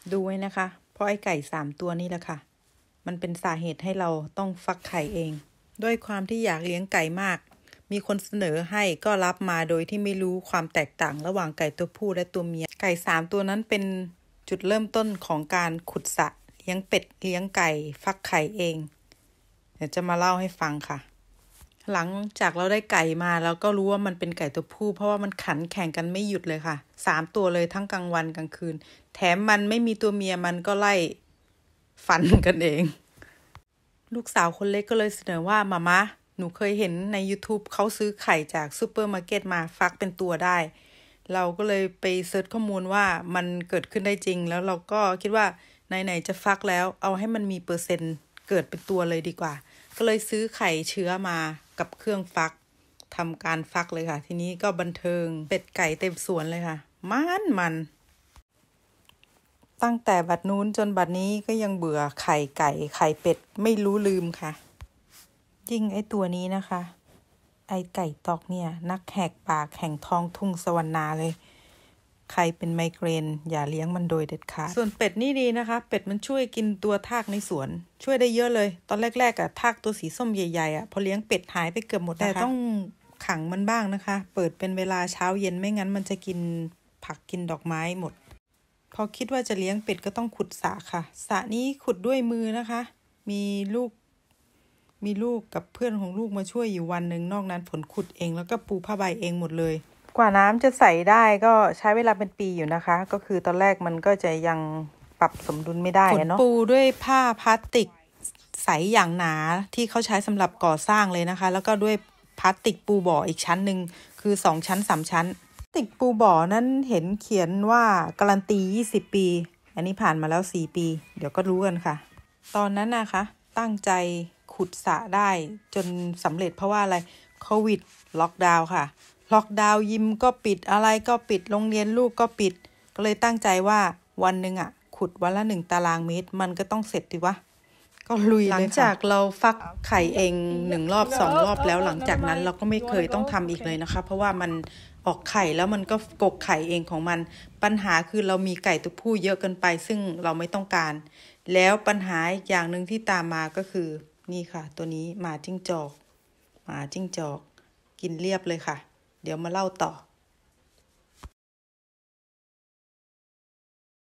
ดูไว้นะคะเพราะไอ้ไก่3ตัวนี้แหละค่ะมันเป็นสาเหตุให้เราต้องฟักไข่เองด้วยความที่อยากเลี้ยงไก่มากมีคนเสนอให้ก็รับมาโดยที่ไม่รู้ความแตกต่างระหว่างไก่ตัวผู้และตัวเมียไก่3ตัวนั้นเป็นจุดเริ่มต้นของการขุดสระเลี้ยงเป็ดเลี้ยงไก่ฟักไข่เองเดี๋ยวจะมาเล่าให้ฟังค่ะหลังจากเราได้ไก่มาเราก็รู้ว่ามันเป็นไก่ตัวผู้เพราะว่ามันขันแข่งกันไม่หยุดเลยค่ะ3ตัวเลยทั้งกลางวันกลางคืนแถมมันไม่มีตัวเมียมันก็ไล่ฟันกันเองลูกสาวคนเล็กก็เลยเสนอว่ามาหนูเคยเห็นใน YouTube เขาซื้อไข่จากซูเปอร์มาร์เก็ตมาฟักเป็นตัวได้เราก็เลยไปเซิร์ชข้อมูลว่ามันเกิดขึ้นได้จริงแล้วเราก็คิดว่าไหนๆจะฟักแล้วเอาให้มันมีเปอร์เซ็นต์เกิดเป็นตัวเลยดีกว่าก็เลยซื้อไข่เชื้อมากับเครื่องฟักทำการฟักเลยค่ะทีนี้ก็บันเทิงเป็ดไก่เต็มสวนเลยค่ะมันตั้งแต่บัดนู้นจนบัดนี้ก็ยังเบื่อไข่ไก่ไข่เป็ดไม่รู้ลืมค่ะยิ่งไอ้ตัวนี้นะคะไอ้ไก่ตอกเนี่ยนักแหกปากแห่งท้องทุ่งสวรรณาเลยใครเป็นไมเกรนอย่าเลี้ยงมันโดยเด็ดขาดส่วนเป็ดนี่ดีนะคะเป็ดมันช่วยกินตัวทากในสวนช่วยได้เยอะเลยตอนแรกๆทากตัวสีส้มใหญ่ๆพอเลี้ยงเป็ดหายไปเกือบหมดนะคะแต่ต้องขังมันบ้างนะคะเปิดเป็นเวลาเช้าเย็นไม่งั้นมันจะกินผักกินดอกไม้หมดพอคิดว่าจะเลี้ยงเป็ดก็ต้องขุดสระค่ะสระนี้ขุดด้วยมือนะคะมีลูกกับเพื่อนของลูกมาช่วยอยู่วันหนึ่งนอกนั้นฝนขุดเองแล้วก็ปูผ้าใบเองหมดเลยกว่าน้ำจะใสได้ก็ใช้เวลาเป็นปีอยู่นะคะก็คือตอนแรกมันก็จะยังปรับสมดุลไม่ได้เนาะปูด้วยผ้าพลาสติกใสอย่างหนาที่เขาใช้สำหรับก่อสร้างเลยนะคะแล้วก็ด้วยพลาสติกปูบ่ออีกชั้นหนึ่งคือ2ชั้น3ชั้นพลาสติกปูบ่อนั้นเห็นเขียนว่าการันตี20ปีอันนี้ผ่านมาแล้ว4ปีเดี๋ยวก็รู้กันค่ะตอนนั้นนะคะตั้งใจขุดสระได้จนสำเร็จเพราะว่าอะไรโควิดล็อกดาวน์ค่ะล็อกดาวน์ยิมก็ปิดอะไรก็ปิดโรงเรียนลูกก็ปิดก็เลยตั้งใจว่าวันหนึ่งขุดวันละ1 ตารางเมตรมันก็ต้องเสร็จดิวะก็ลุยเลยค่ะหลังจากเราฟักไข่เอง1 รอบ2 รอบแล้วหลังจากนั้นเราก็ไม่เคยต้องทำอีกเลยนะคะเพราะว่ามันออกไข่แล้วมันก็กกไข่เองของมันปัญหาคือเรามีไก่ตัวผู้เยอะเกินไปซึ่งเราไม่ต้องการแล้วปัญหาอีกอย่างหนึ่งที่ตามมาก็คือนี่ค่ะตัวนี้หมาจิ้งจอกกินเรียบเลยค่ะเดี๋ยวมาเล่าต่อ